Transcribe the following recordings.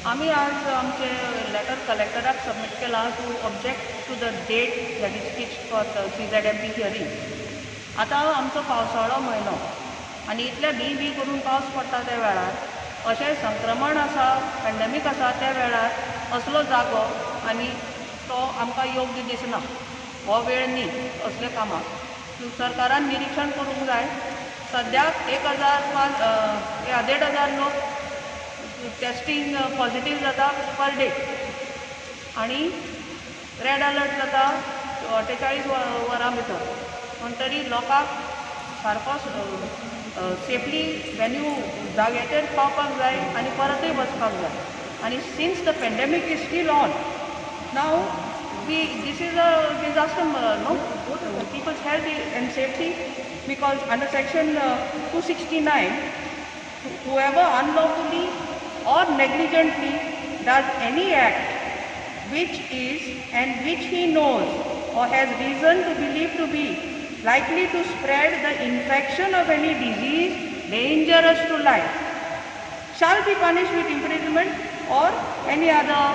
आम्ही आज आमचे लेटर कलेक्टराक सबमीट केला to object to the date that is fixed for the CZMP hearing. आतां आमचो पावसाळो म्हयनो आनी इतले बी करून पावस पडटा त्या वेळार अशें संक्रमण आसा, पॅन्डेमीक आसा त्या वेळार असलो जागो आनी तो आमकां योग्य दिसना. हो वेळ न्ही असल्या कामाक. सरकारान निरीक्षण करूंक जाय. सद्याक 1,500 लोक टेस्टींग पॉझिटीव जाता पर डे आनी रेड अलर्ट जाता 48 वरां भितर. म्हणटरी लोकांक सारको सेफली वेन्यू जाग्याचेर पावपाक जाय आनी परतूय वचपाक जाय. आनी since the pandemic is still on now this is a disaster, no? People's health and safety, because under section 269, whoever unlawfully or negligently does any act which is and which he knows or has reason to believe to be likely to spread the infection of any disease dangerous to life shall be punished with imprisonment or any other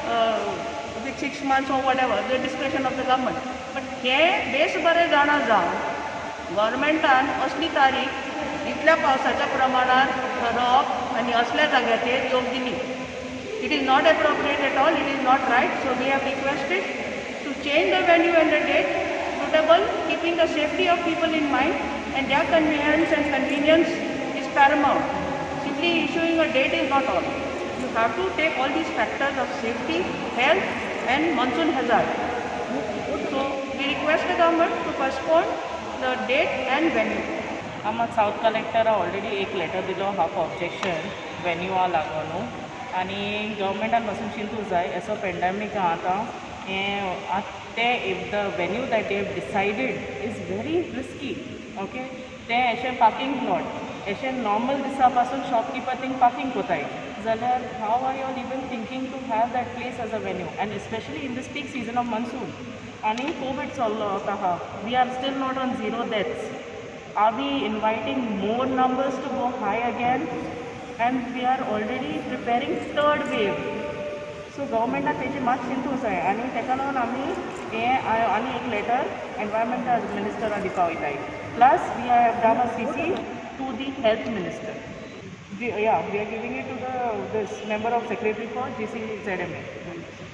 with 6 months or whatever, the discretion of the government. But हे बेस बरें जाणा जावन गव्हर्मेंटान असली तारीख इतल्या पावसाच्या प्रमाणात ठरोवप आनी असल्या जाग्याचेर योग्य न्ही. It is not appropriate at all, it is not right. So we have requested to change the venue and the date suitable, keeping the safety of people in mind, and their convenience and convenience is paramount. Simply issuing a date is not all. You have to take all these factors of safety, health and monsoon hazard. So we request the government to postpone the date and venue. आम्हाला south कलेक्टरा already एक letter दिलो हाफ objection वेन्यूआ लागून आनी गव्हर्मेंटान वचून चिंतूंक जाय असो पॅन्डेमीक आतां हें ते if the venue that they have decided is very risky. Okay, ते अशें पार्किंग प्लॉट अशें नॉर्मल दिसा पासून शॉपकीपर थिंग पार्किंग कोताय जाल्यार how are you even thinking to have that place as a venue and especially in this peak season of monsoon. आनी covid चल्लो आहा, we are still not on 0 deaths. Are we inviting more numbers to go high again? And we are already preparing third wave. So government तेजी मात चिंतूंक जाय आनी तेका लागून आमी हें आनी एक लेटर एनवायरमेंटल मिनिस्टराक दिवपा वयताय. Plus we have done a CC to the health minister. We are giving it to this member of secretary for GCZMA.